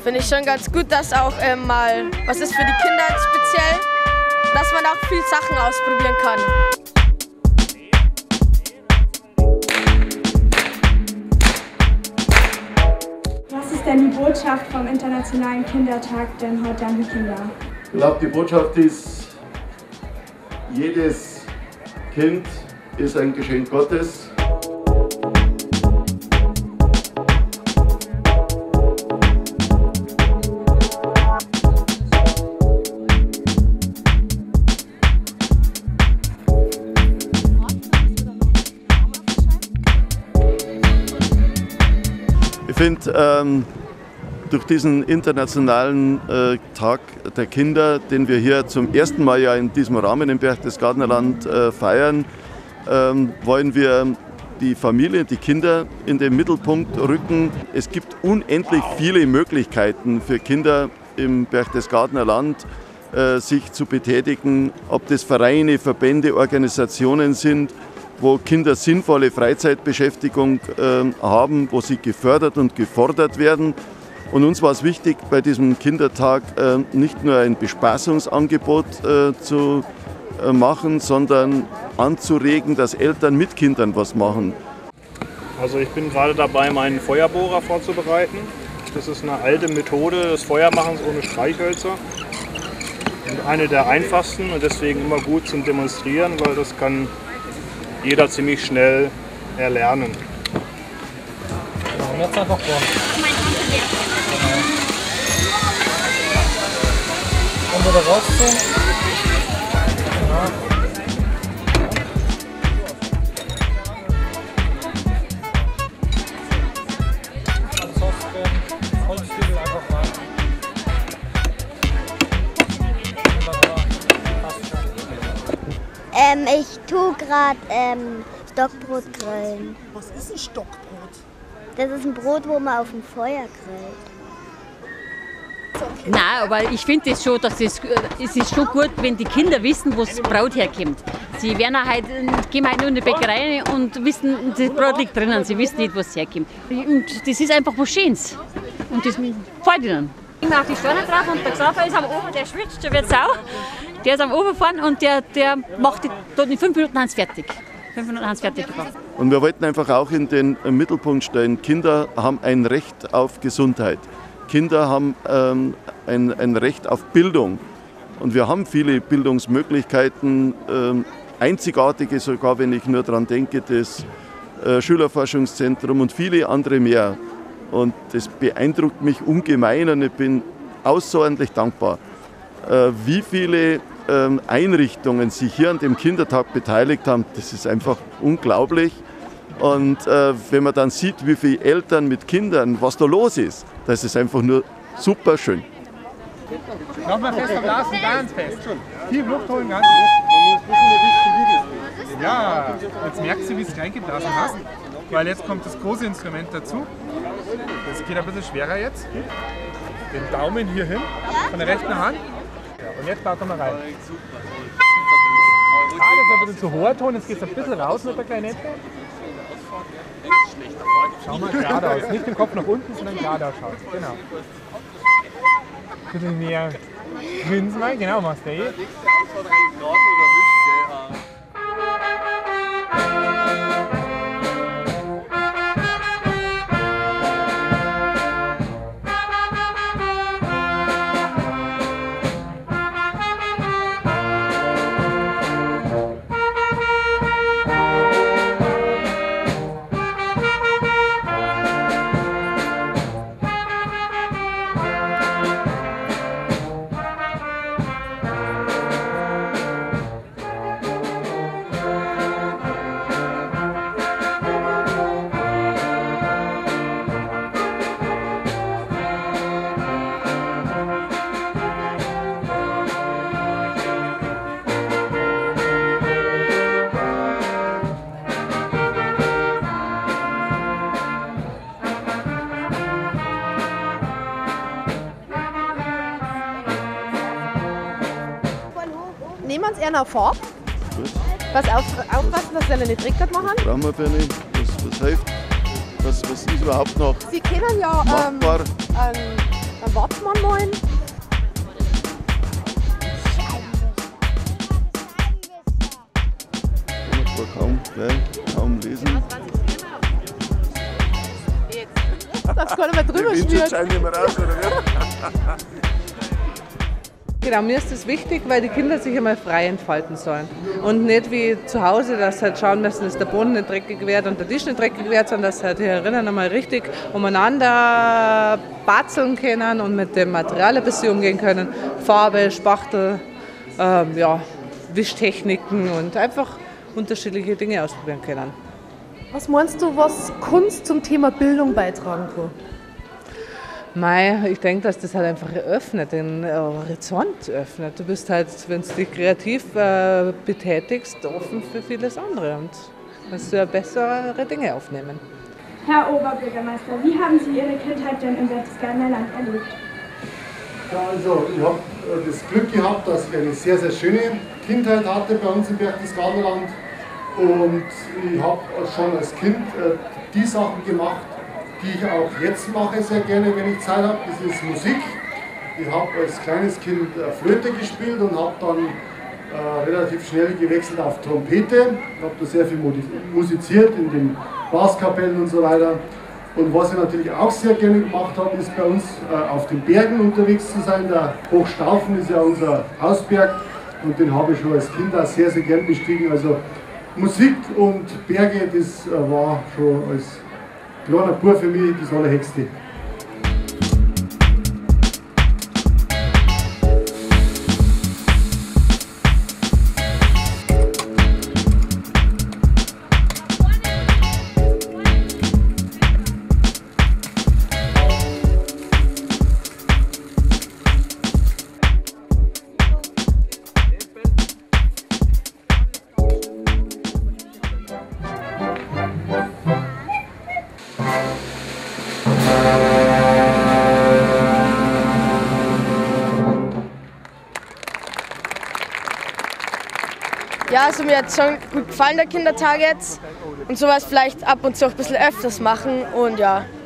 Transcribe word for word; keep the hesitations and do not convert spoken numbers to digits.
finde ich schon ganz gut, dass auch ähm, mal was ist für die Kinder speziell, dass man auch viel Sachen ausprobieren kann. Was ist denn die Botschaft vom Internationalen Kindertag denn heute an die Kinder? Ich glaube, die Botschaft ist, jedes Kind ist ein Geschenk Gottes. Ich finde, ähm, durch diesen internationalen äh, Tag der Kinder, den wir hier zum ersten Mal ja in diesem Rahmen im Berchtesgadenerland äh, feiern, ähm, wollen wir die Familie, die Kinder in den Mittelpunkt rücken. Es gibt unendlich viele Möglichkeiten für Kinder im Berchtesgadenerland, äh, sich zu betätigen, ob das Vereine, Verbände, Organisationen sind, wo Kinder sinnvolle Freizeitbeschäftigung äh, haben, wo sie gefördert und gefordert werden. Und uns war es wichtig, bei diesem Kindertag äh, nicht nur ein Bespaßungsangebot äh, zu äh, machen, sondern anzuregen, dass Eltern mit Kindern was machen. Also ich bin gerade dabei, meinen Feuerbohrer vorzubereiten. Das ist eine alte Methode des Feuermachens ohne Streichhölzer. Und eine der einfachsten und deswegen immer gut zum Demonstrieren, weil das kann jeder ziemlich schnell erlernen. Und jetzt einfach vor. Und wieder rausziehen. Ja. Ansonsten Holzstügel einfach rein. Ähm, ich tue gerade ähm, Stockbrot grillen. Was ist ein Stockbrot? Das ist ein Brot, wo man auf dem Feuer grillt. Nein, aber ich finde es schon, dass das, es ist schon gut, wenn die Kinder wissen, wo das Brot herkommt. Sie werden halt, gehen halt nur in die Bäckerei und wissen, das Brot liegt drinnen, sie wissen nicht, wo es herkommt. Und das ist einfach was Schönes. Und das gefällt ihnen. Ich mache die Steine drauf und der Xaver ist am Ofen, der schwitzt schon wie Sau. Der ist am Ofen fahren und der, der macht die, dort in fünf Minuten haben sie fertig. Fünf Minuten haben sie fertig gemacht. Und wir wollten einfach auch in den Mittelpunkt stellen, Kinder haben ein Recht auf Gesundheit. Kinder haben ähm, ein, ein Recht auf Bildung. Und wir haben viele Bildungsmöglichkeiten, ähm, einzigartige sogar, wenn ich nur daran denke, das äh, Schülerforschungszentrum und viele andere mehr. Und das beeindruckt mich ungemein und ich bin außerordentlich dankbar, äh, wie viele ähm, Einrichtungen sich hier an dem Kindertag beteiligt haben. Das ist einfach unglaublich. Und äh, wenn man dann sieht, wie viele Eltern mit Kindern, was da los ist, das ist einfach nur super schön. Nochmal fest am Blasen, ganz fest. Tief Luft holen, ganz. Ja, jetzt merkst du, wie es reingeblasen hast. Weil jetzt kommt das große Instrument dazu. Das geht ein bisschen schwerer jetzt. Den Daumen hier hin, von der rechten Hand. Und jetzt baut er mal rein. Ah, das ist ein bisschen zu hoher Ton, jetzt geht es ein bisschen raus mit der Kleinette. Schau mal geradeaus, nicht den Kopf nach unten, sondern geradeaus schauen. Genau. Ein bisschen mehr grinsen mal, genau, machst du eh. Nehmen wir uns eher nach vor. Was auf, aufpassen, dass wir nicht Rückgrat machen. Brauchen wir für nicht. Was, was hilft? Was, was ist überhaupt noch Sie können ja ähm, machbar? einen, einen Wappmann malen? Kaum, nein, kaum lesen. Darfst gar nicht mehr drüber Die schmieren. Windschutzscheiben nicht mehr raus, oder wie? Genau, mir ist das wichtig, weil die Kinder sich einmal frei entfalten sollen. Und nicht wie zu Hause, dass sie halt schauen müssen, dass der Boden nicht dreckig wird und der Tisch nicht dreckig wird, sondern dass sie halt hier drinnen einmal richtig umeinander batzeln können und mit dem Material ein bisschen umgehen können. Farbe, Spachtel, ähm, ja, Wischtechniken und einfach unterschiedliche Dinge ausprobieren können. Was meinst du, was Kunst zum Thema Bildung beitragen kann? Mei, ich denke, dass das halt einfach öffnet, den Horizont öffnet. Du bist halt, wenn du dich kreativ äh, betätigst, offen für vieles andere und kannst du ja bessere Dinge aufnehmen. Herr Oberbürgermeister, wie haben Sie Ihre Kindheit denn im Berchtesgadener Land erlebt? Ja, also ich habe das Glück gehabt, dass ich eine sehr, sehr schöne Kindheit hatte bei uns im Berchtesgadener Land. Und ich habe schon als Kind äh, die Sachen gemacht, die ich auch jetzt mache, sehr gerne, wenn ich Zeit habe. Das ist Musik. Ich habe als kleines Kind äh, Flöte gespielt und habe dann äh, relativ schnell gewechselt auf Trompete. Ich habe da sehr viel musiziert in den Blaskapellen und so weiter. Und was ich natürlich auch sehr gerne gemacht habe, ist bei uns äh, auf den Bergen unterwegs zu sein. Der Hochstaufen ist ja unser Hausberg und den habe ich schon als Kind auch sehr, sehr gern bestiegen. Also Musik und Berge, das äh, war schon als kleiner Bub für mich das Allerhöchste. Ja, also mir hat schon gut gefallen, der Kindertag jetzt. Und sowas vielleicht ab und zu auch ein bisschen öfters machen und ja.